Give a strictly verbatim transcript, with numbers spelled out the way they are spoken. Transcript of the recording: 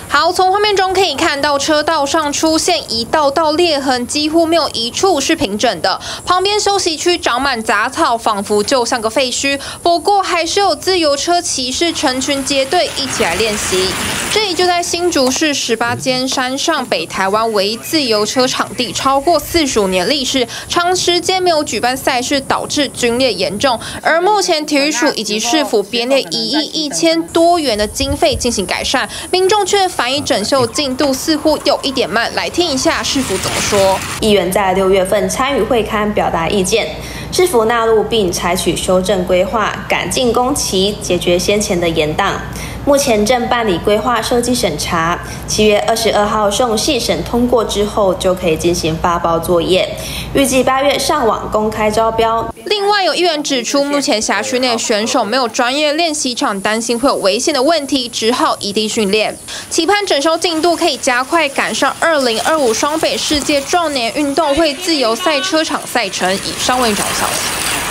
好，从画面中可以看到，车道上出现一道道裂痕，几乎没有一处是平整的。旁边休息区长满杂草，仿佛就像个废墟。不过，还是有自由车骑士成群结队一起来练习。这里就在新竹市十八尖山上，北台湾唯一自由车场地，超过四十五年历史，长时间没有举办赛事，导致龟裂严重。而目前体育署以及市府编列一亿一千多元的经费进行改善，民众却反映整修进度似乎有一点慢。来听一下市府怎么说。 议员在六月份参与会刊表达意见，市府纳入并采取修正规划，赶进工期，解决先前的延宕。目前正办理规划设计审查，七月二十二号送细审通过之后，就可以进行发包作业，预计八月上网公开招标。 另外，有议员指出，目前辖区内选手没有专业练习场，担心会有危险的问题，只好异地训练。期盼整修进度可以加快，赶上二零二五双北世界壮年运动会自由赛车场赛程。以上为早消息。